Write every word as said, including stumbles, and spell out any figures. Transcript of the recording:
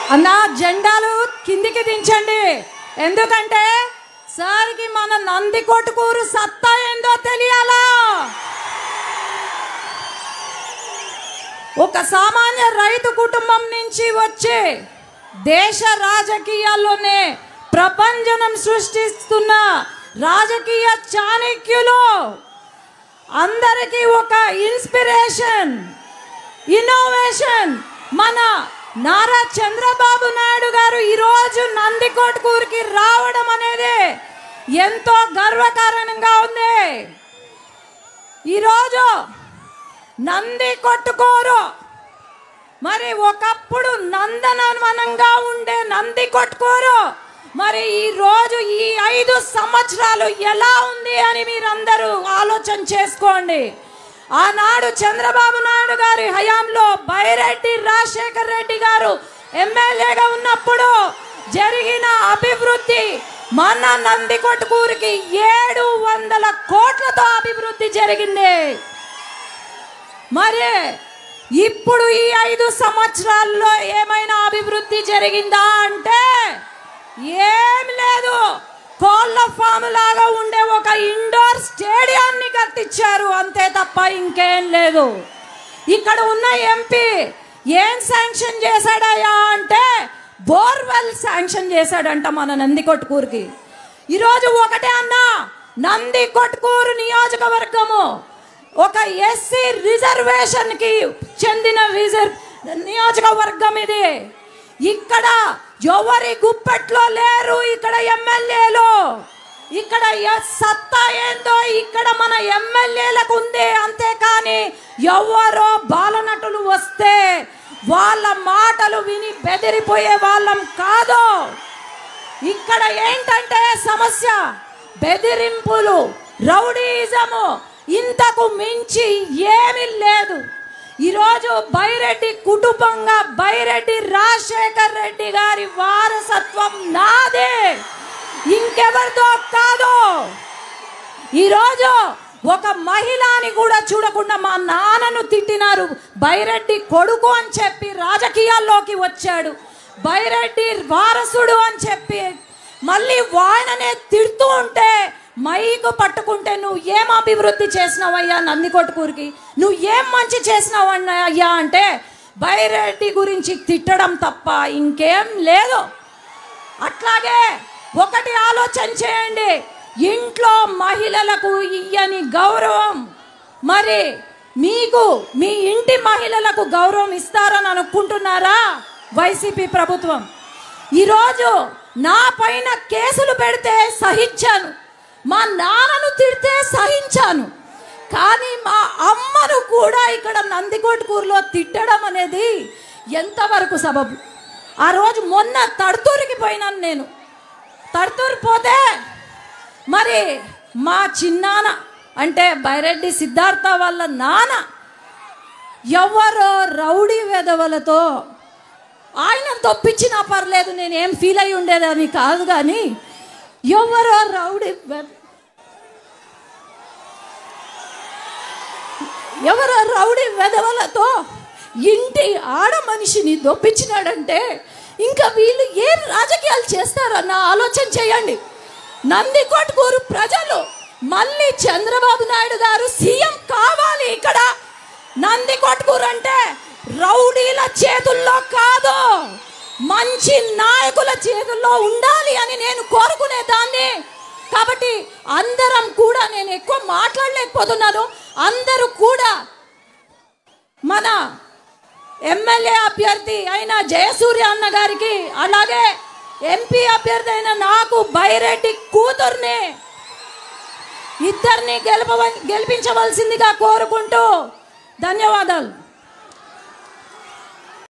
అన్న జెండాలు కిందికి దించండి. ఎందుకంటే సార్కి మన నందికొట్కూరు సత్తా ఏందో తెలియాలా. ఒక సామాన్య రైతు కుటుంబం నుంచి వచ్చి దేశ రాజకీయాల్లోనే ప్రపంచం సృష్టిస్తున్న రాజకీయ చాణక్యులు అందరికీ ఒక ఇన్స్పిరేషన్, ఇన్నోవేషన్ మన నారా చంద్రబాబు నాయుడు గారు ఈరోజు నందికొట్కూరుకి రావడం అనేది ఎంతో గర్వకారణంగా ఉంది. ఈరోజు నందికొట్కూరు మరి ఒకప్పుడు నందనవనంగా ఉండే నందికొట్కూరు మరి ఈ రోజు ఈ ఐదు సంవత్సరాలు ఎలా ఉంది అని మీరందరూ ఆలోచన చేసుకోండి. ఆనాడు చంద్రబాబు నాయుడు గారి హయాంలో బైరెడ్డి రాజశేఖర్ రెడ్డి గారు ఎమ్మెల్యేగా ఉన్నప్పుడు జరిగిన అభివృద్ధి మన నందికొట్కూరుకి ఏడు వందల కోట్లతో అభివృద్ధి జరిగింది. మరి ఇప్పుడు ఈ ఐదు సంవత్సరాల్లో ఏమైనా అభివృద్ధి జరిగిందా అంటే ఏం లేదు. కోళ్ళ ఫామ్ లాగా ఉండే ఒక ఇండోర్ స్టేడియాన్ని కట్టించారు అంతే తప్ప ఇంకేం లేదు. ఇక్కడ ఉన్న ఎంపీ ఏం శాంక్షన్ చేశాడయ్యా అంటే బోర్వెల్ శాంక్షన్ చేశాడంట మన నందికొట్కూరుకి. ఈరోజు ఒకటే అన్నా, నందికొట్కూరు నియోజకవర్గము ఒక ఎస్సీ రిజర్వేషన్ కి చెందిన రిజర్వ్ నియోజకవర్గం ఇది. ఇక్కడ ఎవరి గుప్పెట్లో లేరు ఇక్కడ ఎమ్మెల్యేలు. ఇక్కడ సత్తా ఏందో ఇక్కడ మన ఎమ్మెల్యేలకు ఉంది. అంతేకాని ఎవరో బాలనటులు వస్తే వాళ్ళ మాటలు విని బెదిరిపోయే వాళ్ళం కాదు. ఇక్కడ ఏంటంటే సమస్య బెదిరింపులు, రౌడీజము, ఇంతకు మించి ఏమీ లేదు. ఈరోజు బైరెడ్డి కుటుంబంగా బైరెడ్డి రాజశేఖర్ రెడ్డి గారి వారసత్వం నాదే, ఇంకెవరితో కాదు. ఈరోజు ఒక మహిళని కూడా చూడకుండా మా నాన్నను తిట్టినారు. బైరెడ్డి కొడుకు అని చెప్పి రాజకీయాల్లోకి వచ్చాడు. బైరెడ్డి వారసుడు అని చెప్పి మళ్ళీ వాయననే తిడుతూ ఉంటే మైకు పట్టుకుంటే నువ్వు ఏం అభివృద్ధి చేసినావయ్యా నందికొట్కూరుకి, నువ్వు ఏం మంచి చేసినావు అయ్యా అంటే బైరెడ్డి గురించి తిట్టడం తప్ప ఇంకేం లేదు. అట్లాగే ఒకటి ఆలోచన చేయండి, ఇంట్లో మహిళలకు ఇయ్యని గౌరవం మరి మీకు మీ ఇంటి మహిళలకు గౌరవం ఇస్తారని అనుకుంటున్నారా వైసీపీ ప్రభుత్వం? ఈరోజు నా పైన కేసులు పెడితే సహించాను, మా నాన్నను తిడితే సహించాను, కానీ మా అమ్మను కూడా ఇక్కడ నందికొట్కూరులో తిట్టడం అనేది ఎంతవరకు సబబు? ఆ రోజు మొన్న తడుతూరికి పోయినాను నేను. తడుతూరు పోతే మరి మా చిన్నాన్న అంటే బైరెడ్డి సిద్ధార్థ వాళ్ళ నాన్న ఎవరో రౌడీ వెధవలతో ఆయన తప్పించినా పర్లేదు, నేనేం ఫీల్ అయి ఉండేదని కాదు, కానీ ఎవరో రౌడీ ఎవరో రౌడీ వెధవలతో ఇంటి ఆడ మనిషిని దొప్పించినాడంటే ఇంకా వీళ్ళు ఏం రాజకీయాలు చేస్తారన్న ఆలోచన చేయండి. నందికొట్కూరు ప్రజలు మళ్ళీ చంద్రబాబు నాయుడు గారు సీఎం కావాలి. ఇక్కడ నందికొట్కూరు అంటే రౌడీల చేతుల్లో కాదు, మంచి నాయకుల చేతుల్లో ఉండాలి అని నేను కోరుకునేదాన్ని. కాబట్టి అందరం కూడా, నేను ఎక్కువ మాట్లాడలేకపోతున్నాను, అందరూ కూడా మన ఎమ్మెల్యే అభ్యర్థి అయిన జయసూర్య అన్న గారికి అలాగే ఎంపీ అభ్యర్థి అయిన నాకు బైరెడ్డి కూతుర్ని ఇద్దరిని గెలుప గెలిపించవలసిందిగా కోరుకుంటూ ధన్యవాదాలు.